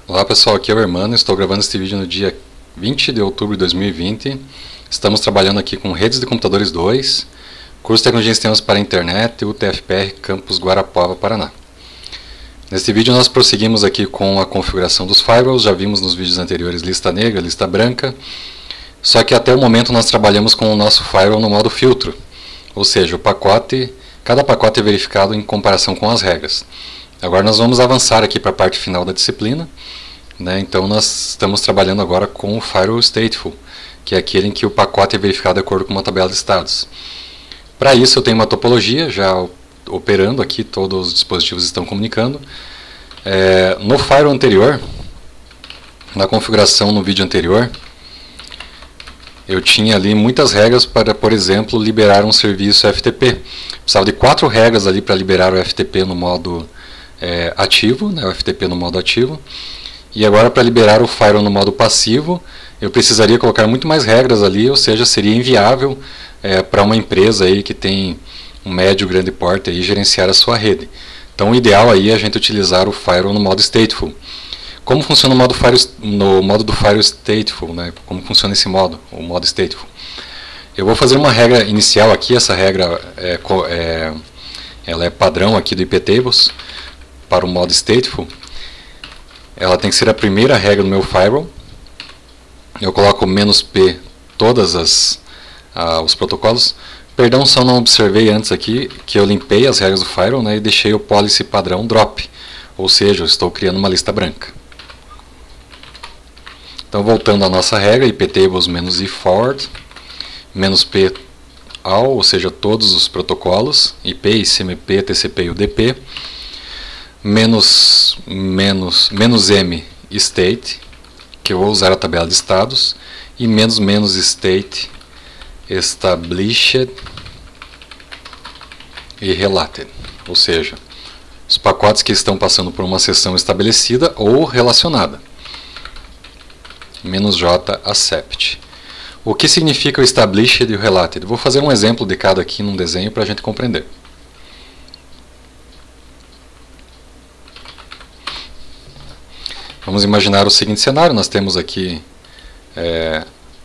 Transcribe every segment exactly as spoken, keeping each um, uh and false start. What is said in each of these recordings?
Olá pessoal, aqui é o Hermano, estou gravando este vídeo no dia vinte de outubro de dois mil e vinte. Estamos trabalhando aqui com Redes de Computadores dois, curso de Tecnologia e Sistemas para a Internet, U T F P R, Campus Guarapuava, Paraná. Neste vídeo nós prosseguimos aqui com a configuração dos firewalls, já vimos nos vídeos anteriores lista negra, lista branca, só que até o momento nós trabalhamos com o nosso firewall no modo filtro, ou seja, o pacote, cada pacote é verificado em comparação com as regras. Agora nós vamos avançar aqui para a parte final da disciplina, né? Então nós estamos trabalhando agora com o Firewall Stateful, que é aquele em que o pacote é verificado de acordo com uma tabela de estados. Para isso eu tenho uma topologia já operando aqui, todos os dispositivos estão comunicando. É, no Firewall anterior, na configuração no vídeo anterior, eu tinha ali muitas regras para, por exemplo, liberar um serviço F T P. Precisava de quatro regras ali para liberar o F T P no modo é, ativo, né, o F T P no modo ativo. E agora, para liberar o firewall no modo passivo, eu precisaria colocar muito mais regras ali, ou seja, seria inviável é, para uma empresa aí que tem um médio, grande porte aí, gerenciar a sua rede. Então o ideal aí é a gente utilizar o firewall no modo stateful. Como funciona o modo firewall, no modo do firewall stateful, né? Como funciona esse modo, o modo stateful? Eu vou fazer uma regra inicial aqui, essa regra é, é, ela é padrão aqui do iptables para o modo stateful. Ela tem que ser a primeira regra do meu firewall. Eu coloco menos P todas as ah, os protocolos. Perdão, só não observei antes aqui que eu limpei as regras do firewall, né, e deixei o policy padrão drop, ou seja, eu estou criando uma lista branca. Então voltando à nossa regra, iptables menos i forward, menos P all, ou seja, todos os protocolos, I P, I C M P, T C P e U D P, menos, menos, menos M state, que eu vou usar a tabela de estados, e menos menos state established e related, ou seja, os pacotes que estão passando por uma sessão estabelecida ou relacionada. Menos J accept. O que significa o established e o related? Vou fazer um exemplo de cada aqui num desenho para a gente compreender. Vamos imaginar o seguinte cenário, nós temos aqui é,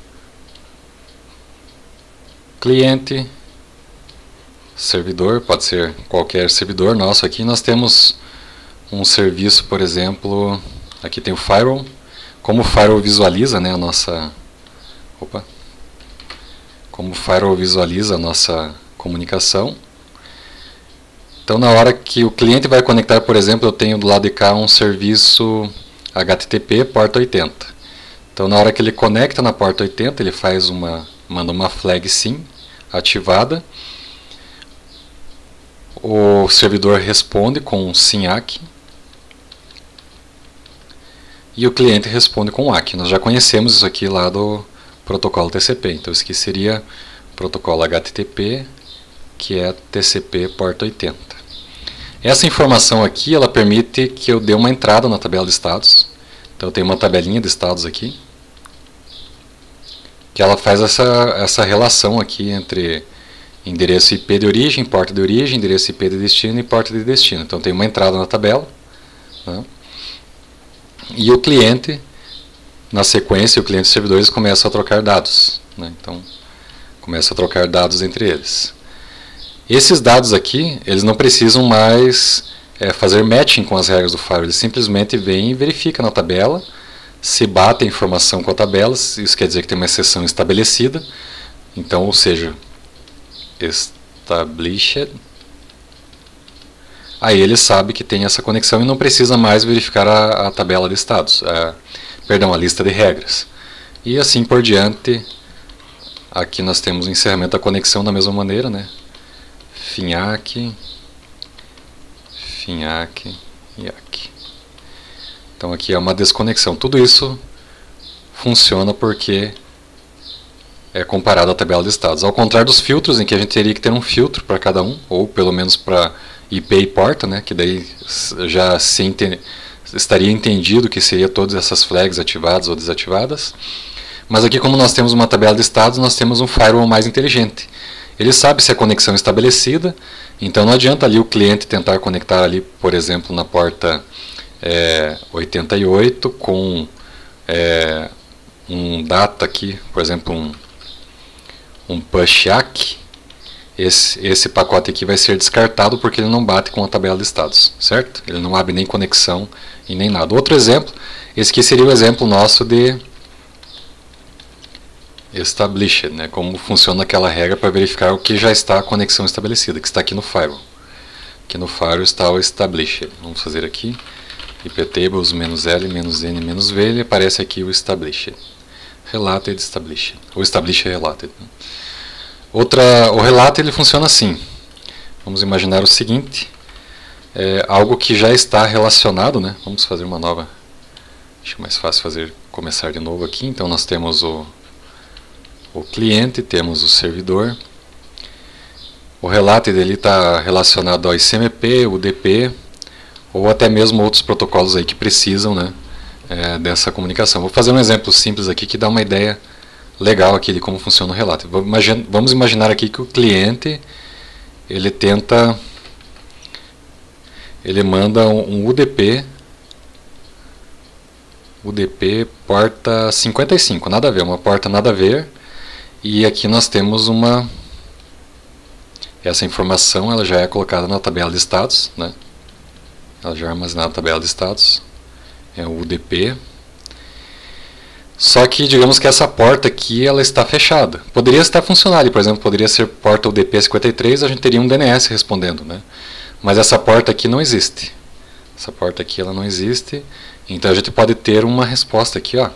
cliente, servidor, pode ser qualquer servidor nosso aqui. Nós temos um serviço, por exemplo, aqui tem o firewall. Como o firewall visualiza, né, a nossa, opa, como o firewall visualiza a nossa comunicação. Então, na hora que o cliente vai conectar, por exemplo, eu tenho do lado de cá um serviço H T T P porta oitenta. Então, na hora que ele conecta na porta oitenta, ele faz uma, manda uma flag sim ativada. O servidor responde com um sim A C e o cliente responde com A C. Nós já conhecemos isso aqui lá do protocolo T C P. Então, isso aqui seria o protocolo H T T P, que é T C P porta oitenta. Essa informação aqui, ela permite que eu dê uma entrada na tabela de estados. Então eu tenho uma tabelinha de estados aqui, que ela faz essa, essa relação aqui entre endereço I P de origem, porta de origem, endereço I P de destino e porta de destino. Então tem uma entrada na tabela, né? E o cliente, na sequência, o cliente e os servidores começam a trocar dados, né? Então começa a trocar dados entre eles. Esses dados aqui, eles não precisam mais é, fazer matching com as regras do firewall, eles simplesmente vêm e verificam na tabela, se bate a informação com a tabela, isso quer dizer que tem uma exceção estabelecida, então, ou seja, established, aí ele sabe que tem essa conexão e não precisa mais verificar a, a tabela de estados, a, perdão, a lista de regras. E assim por diante, aqui nós temos o encerramento da conexão da mesma maneira, né? Finhac, Finhac e aqui. Então aqui é uma desconexão. Tudo isso funciona porque é comparado à tabela de estados. Ao contrário dos filtros, em que a gente teria que ter um filtro para cada um, ou pelo menos para I P e porta, né, que daí já se ente estaria entendido que seria todas essas flags ativadas ou desativadas. Mas aqui, como nós temos uma tabela de estados, nós temos um firewall mais inteligente. Ele sabe se a conexão é estabelecida, então não adianta ali o cliente tentar conectar ali, por exemplo, na porta é, oitenta e oito com é, um data aqui, por exemplo, um, um pushak, esse, esse pacote aqui vai ser descartado porque ele não bate com a tabela de estados, certo? Ele não abre nem conexão e nem nada. Outro exemplo, esse aqui seria o exemplo nosso de established, né? Como funciona aquela regra para verificar o que já está a conexão estabelecida, que está aqui no firewall. Aqui no firewall está o established. Vamos fazer aqui iptables menos L menos N menos V, ele aparece aqui o established. Related established. Ou established related. Outra, o related ele funciona assim. Vamos imaginar o seguinte, é algo que já está relacionado, né? Vamos fazer uma nova. Acho mais fácil fazer começar de novo aqui. Então nós temos o o cliente, temos o servidor. O related ele está relacionado ao I C M P, U D P, ou até mesmo outros protocolos aí que precisam, né, é, dessa comunicação. Vou fazer um exemplo simples aqui que dá uma ideia legal aqui de como funciona o related. Vamos imaginar aqui que o cliente ele tenta, ele manda um U D P, U D P porta cinquenta e cinco, nada a ver, uma porta nada a ver. E aqui nós temos uma, essa informação ela já é colocada na tabela de estados, né? Ela já é armazenada na tabela de estados, é o U D P. Só que digamos que essa porta aqui ela está fechada. Poderia estar funcionando, por exemplo, poderia ser porta U D P cinquenta e três, a gente teria um D N S respondendo, né? Mas essa porta aqui não existe. Essa porta aqui ela não existe, então a gente pode ter uma resposta aqui, ó.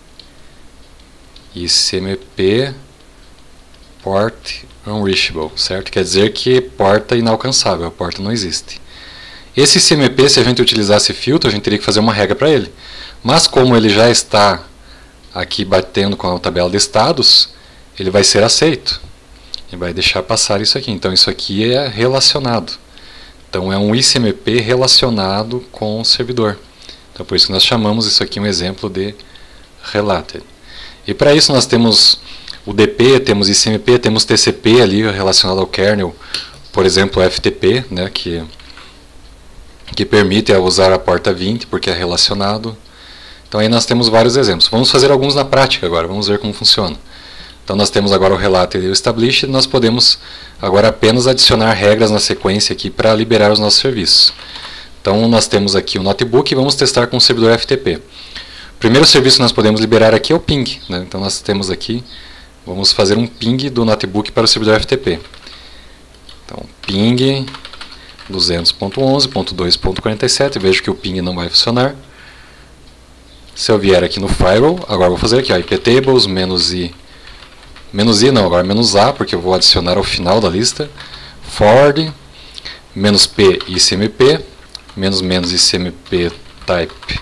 I C M P port unreachable, certo? Quer dizer que porta inalcançável, a porta não existe. Esse I C M P, se a gente utilizasse filtro, a gente teria que fazer uma regra para ele. Mas como ele já está aqui batendo com a tabela de estados, ele vai ser aceito. Ele vai deixar passar isso aqui. Então isso aqui é relacionado. Então é um I C M P relacionado com o servidor. Então por isso que nós chamamos isso aqui um exemplo de related. E para isso nós temos o D P, temos I C M P, temos T C P ali relacionado ao kernel, por exemplo, o F T P, né, que, que permite usar a porta vinte porque é relacionado. Então aí nós temos vários exemplos. Vamos fazer alguns na prática agora, vamos ver como funciona. Então nós temos agora o related e o established, nós podemos agora apenas adicionar regras na sequência aqui para liberar os nossos serviços. Então nós temos aqui o notebook e vamos testar com o servidor F T P. O primeiro serviço que nós podemos liberar aqui é o ping, né? Então nós temos aqui, vamos fazer um ping do notebook para o servidor F T P. Então ping duzentos ponto onze ponto dois ponto quarenta e sete, vejo que o ping não vai funcionar. Se eu vier aqui no firewall, agora vou fazer aqui, ó, iptables, menos i, menos i não, agora menos a, porque eu vou adicionar ao final da lista, forward, menos p icmp, menos menos icmp type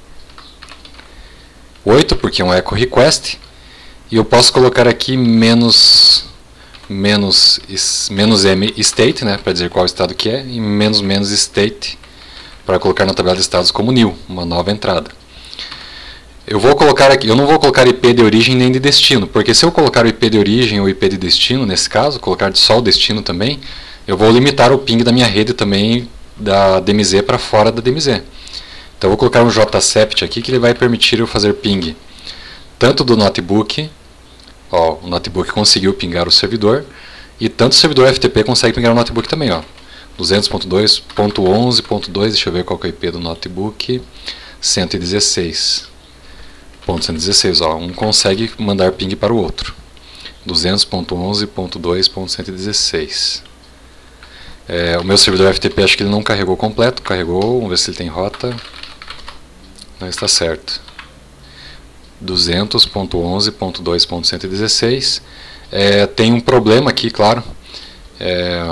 oito, porque é um echo request, e eu posso colocar aqui menos, menos, menos m state, né, para dizer qual estado que é, e menos menos state, para colocar na tabela de estados como new, uma nova entrada. Eu vou colocar aqui, eu não vou colocar I P de origem nem de destino, porque se eu colocar o I P de origem ou I P de destino, nesse caso, colocar só o destino também, eu vou limitar o ping da minha rede também da D M Z para fora da D M Z. Então eu vou colocar um J sept aqui que ele vai permitir eu fazer ping tanto do notebook, ó, o notebook conseguiu pingar o servidor, e tanto o servidor F T P consegue pingar o notebook também, ó. duzentos ponto dois ponto onze ponto dois, deixa eu ver qual que é o I P do notebook, cento e dezesseis ponto cento e dezesseis, ó, um consegue mandar ping para o outro. duzentos ponto onze ponto dois ponto cento e dezesseis. É, o meu servidor F T P acho que ele não carregou completo, carregou, vamos ver se ele tem rota. Não está certo. duzentos ponto onze ponto dois ponto cento e dezesseis. É, tem um problema aqui, claro. É,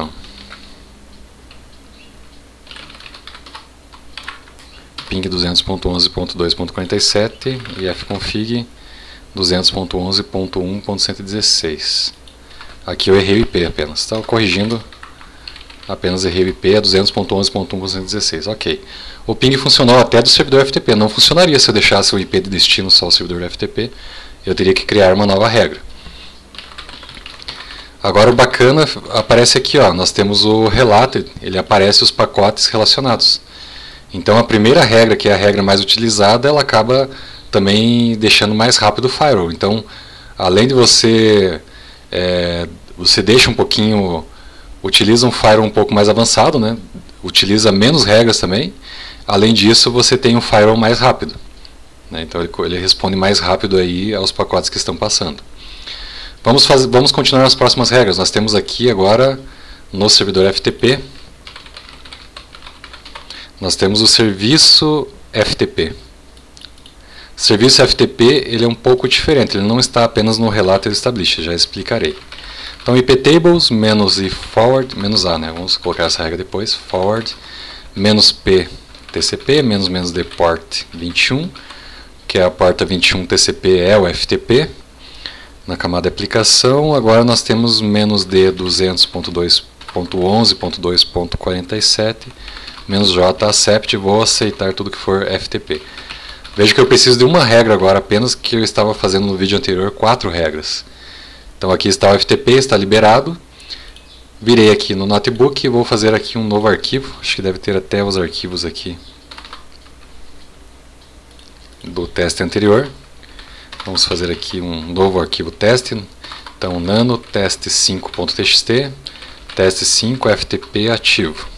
ping duzentos ponto onze ponto dois ponto quarenta e sete e fconfig duzentos ponto onze ponto um ponto cento e dezesseis. Aqui eu errei o I P apenas. Estava corrigindo, apenas errei o I P, é duzentos ponto onze ponto um ponto cento e dezesseis. Ok. O ping funcionou até do servidor F T P. Não funcionaria se eu deixasse o I P de destino só o servidor F T P. Eu teria que criar uma nova regra. Agora o bacana aparece aqui, ó, nós temos o related, ele aparece os pacotes relacionados. Então a primeira regra, que é a regra mais utilizada, ela acaba também deixando mais rápido o firewall. Então, além de você, é, você deixa um pouquinho, utiliza um firewall um pouco mais avançado, né? Utiliza menos regras também. Além disso, você tem um firewall mais rápido, né? Então ele, ele responde mais rápido aí aos pacotes que estão passando. Vamos, fazer, vamos continuar as próximas regras. Nós temos aqui agora no servidor F T P, nós temos o serviço F T P. O serviço F T P ele é um pouco diferente, ele não está apenas no relato established, já explicarei. Então iptables menos e forward menos A, né? Vamos colocar essa regra depois. Forward menos P T C P menos menos D port vinte e um, que é a porta vinte e um T C P é o F T P. Na camada de aplicação, agora nós temos menos D duzentos ponto dois ponto onze ponto dois ponto quarenta e sete menos J accept, vou aceitar tudo que for F T P. Veja que eu preciso de uma regra agora apenas, que eu estava fazendo no vídeo anterior quatro regras. Então aqui está o F T P, está liberado. Virei aqui no notebook e vou fazer aqui um novo arquivo. Acho que deve ter até os arquivos aqui do teste anterior. Vamos fazer aqui um novo arquivo teste. Então nano teste cinco ponto T X T, teste cinco F T P ativo.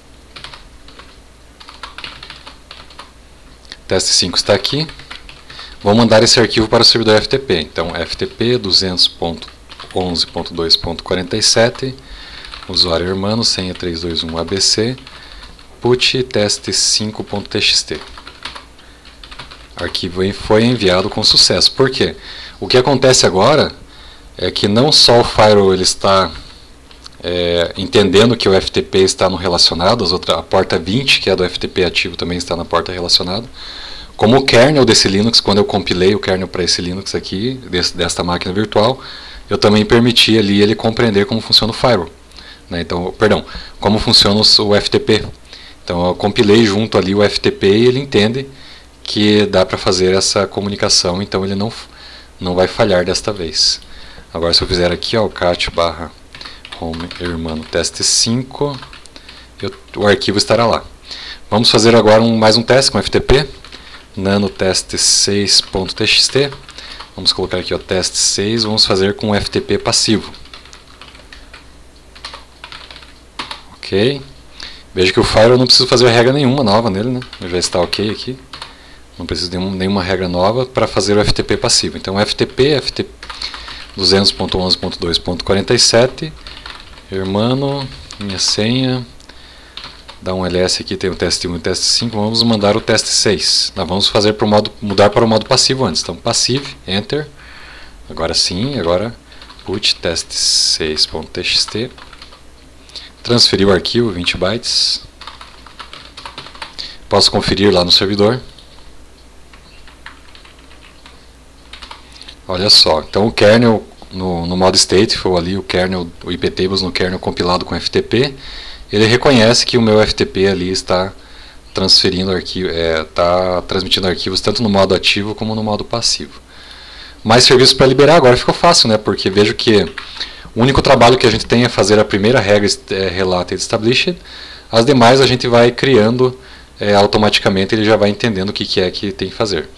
Teste cinco está aqui. Vou mandar esse arquivo para o servidor F T P. Então F T P duzentos ponto onze ponto dois ponto quarenta e sete, usuário irmão, senha três dois um A B C, put teste cinco ponto T X T. Arquivo foi enviado com sucesso. Por quê? O que acontece agora é que não só o firewall ele está é, entendendo que o F T P está no relacionado, as outras, a porta vinte, que é do F T P ativo, também está na porta relacionada, como o kernel desse Linux, quando eu compilei o kernel para esse Linux aqui, desse, desta máquina virtual, eu também permiti ali ele compreender como funciona o firewall, né? Então, perdão, como funciona o F T P. Então eu compilei junto ali o F T P e ele entende que dá para fazer essa comunicação, então ele não, não vai falhar desta vez. Agora se eu fizer aqui, ó, o cat barra home irmão teste cinco, eu, o arquivo estará lá. Vamos fazer agora um, mais um teste com F T P, nano teste seis ponto T X T. Vamos colocar aqui o teste seis, vamos fazer com F T P passivo. Ok. Veja que o firewall eu não preciso fazer regra nenhuma nova nele, né? Já está ok aqui. Não preciso de nenhuma regra nova para fazer o F T P passivo. Então F T P, F T P duzentos ponto onze ponto dois ponto quarenta e sete, irmão, minha senha, dá um L S aqui, tem o teste um e o teste cinco, vamos mandar o teste seis. Nós vamos fazer pro modo, mudar para o modo passivo antes. Então passive, enter, agora sim, agora put teste seis ponto T X T, transferir o arquivo, vinte bytes, posso conferir lá no servidor. Olha só, então o kernel no, no modo stateful ali, o kernel, o iptables no kernel compilado com F T P, ele reconhece que o meu F T P ali está transferindo arquivo, é, está transmitindo arquivos tanto no modo ativo como no modo passivo. Mais serviços para liberar, agora ficou fácil, né? Porque vejo que o único trabalho que a gente tem é fazer a primeira regra é, related established, as demais a gente vai criando é, automaticamente, ele já vai entendendo o que, que é que tem que fazer.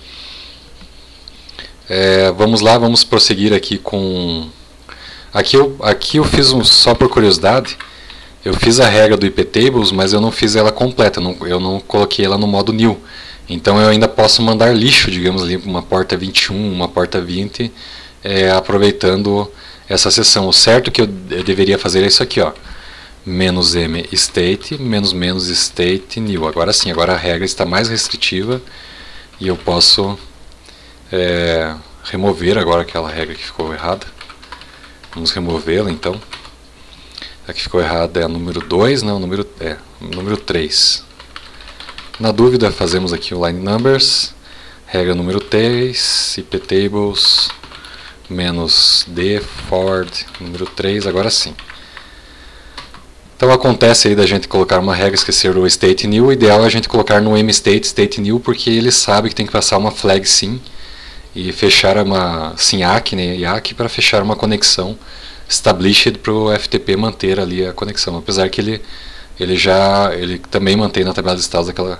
É, vamos lá, vamos prosseguir aqui com... Aqui eu, aqui eu fiz um, só por curiosidade, eu fiz a regra do iptables, mas eu não fiz ela completa, não, eu não coloquei ela no modo new. Então eu ainda posso mandar lixo, digamos ali, uma porta vinte e um, uma porta vinte, é, aproveitando essa seção. O certo que eu, eu deveria fazer é isso aqui, ó, menos m state, menos menos state new. Agora sim, agora a regra está mais restritiva e eu posso... É, remover agora aquela regra que ficou errada. Vamos removê-la então. A que ficou errada é a número dois, não, número, é, número três. Na dúvida, fazemos aqui o line numbers, regra número três, iptables, menos d, forward, número três, agora sim. Então acontece aí da gente colocar uma regra, esquecer o state new, o ideal é a gente colocar no mstate, state new, porque ele sabe que tem que passar uma flag sim, e fechar uma sim A C, né, I A C, para fechar uma conexão established para o F T P manter ali a conexão, apesar que ele, ele já ele também mantém na tabela de estados aquela,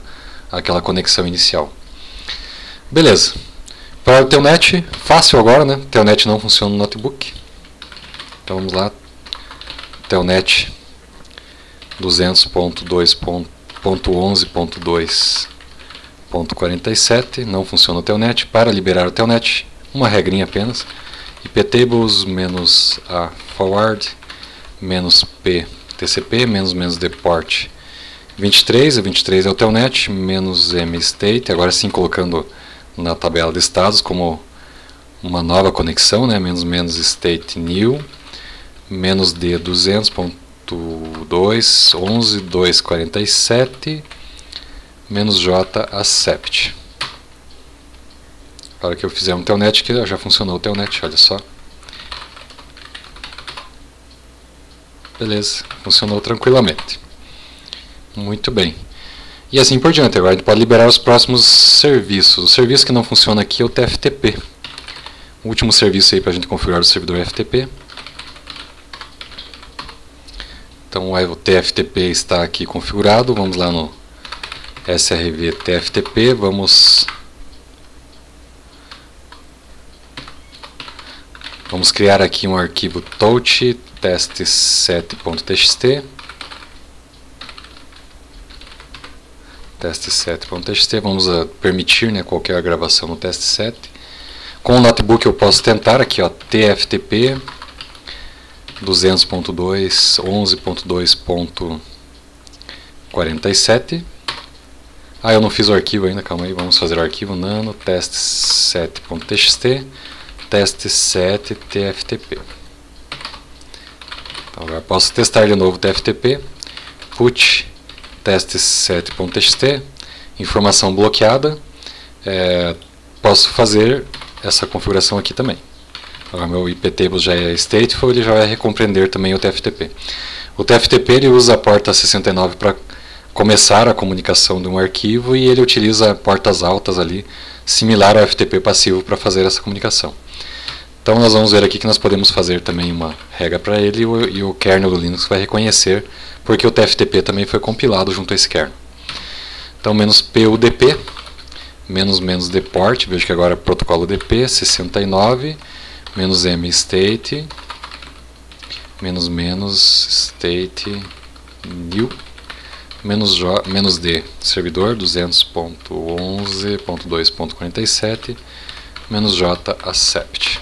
aquela conexão inicial. Beleza. Para o Telnet, fácil agora, né? Telnet não funciona no notebook. Então vamos lá. Telnet duzentos ponto dois ponto onze ponto dois ponto quarenta e sete, não funciona o Telnet. Para liberar o Telnet, uma regrinha apenas. iptables menos a forward menos p tcp menos menos deport vinte e três, a vinte e três é o Telnet, menos mstate, agora sim colocando na tabela de estados como uma nova conexão, né? Menos menos state new, menos d duzentos ponto dois ponto onze ponto dois ponto quarenta e sete, menos j accept. A hora que eu fizer um Telnet, que já funcionou o Telnet, olha só. Beleza, funcionou tranquilamente. Muito bem. E assim por diante, agora a gente pode liberar os próximos serviços. O serviço que não funciona aqui é o T F T P. O último serviço aí para a gente configurar o servidor F T P. Então o T F T P está aqui configurado. Vamos lá no S R V T F T P. Vamos, vamos criar aqui um arquivo touch test set ponto t x t. test set ponto t x t, vamos uh, permitir, né, qualquer gravação no test set. Com o notebook eu posso tentar aqui, ó, T F T P duzentos ponto dois ponto onze ponto dois ponto quarenta e sete. Ah, eu não fiz o arquivo ainda, calma aí, vamos fazer o arquivo nano test set ponto t x t test set T F T P. Então agora posso testar de novo o T F T P, put test set ponto t x t, informação bloqueada. É, posso fazer essa configuração aqui também. Agora meu iptables já é stateful, ele já vai recompreender também o T F T P. O T F T P ele usa a porta sessenta e nove para começar a comunicação de um arquivo e ele utiliza portas altas ali, similar ao F T P passivo, para fazer essa comunicação. Então nós vamos ver aqui que nós podemos fazer também uma regra para ele e o, e o kernel do Linux vai reconhecer, porque o T F T P também foi compilado junto a esse kernel. Então menos pudp, menos menos deport, vejo que agora é protocolo D P, sessenta e nove, menos mstate, menos menos state new, menos, j, menos d, servidor duzentos ponto onze ponto dois ponto quarenta e sete, menos j accept.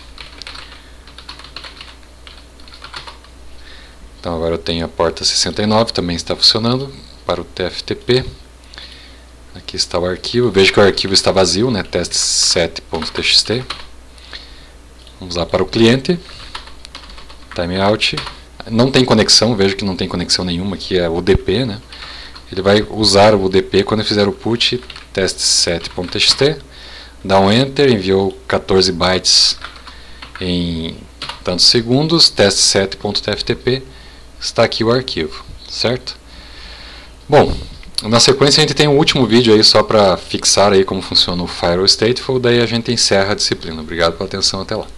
Então agora eu tenho a porta sessenta e nove, também está funcionando para o T F T P. Aqui está o arquivo, vejo que o arquivo está vazio, né, test set ponto t x t. Vamos lá para o cliente, timeout. Não tem conexão, vejo que não tem conexão nenhuma, aqui é o D P, né. Ele vai usar o D P quando eu fizer o put test set ponto t x t. Dá um enter, enviou quatorze bytes em tantos segundos, test set ponto t f t p. Está aqui o arquivo, certo? Bom, na sequência a gente tem um último vídeo aí só para fixar aí como funciona o Firewall Stateful, daí a gente encerra a disciplina. Obrigado pela atenção, até lá.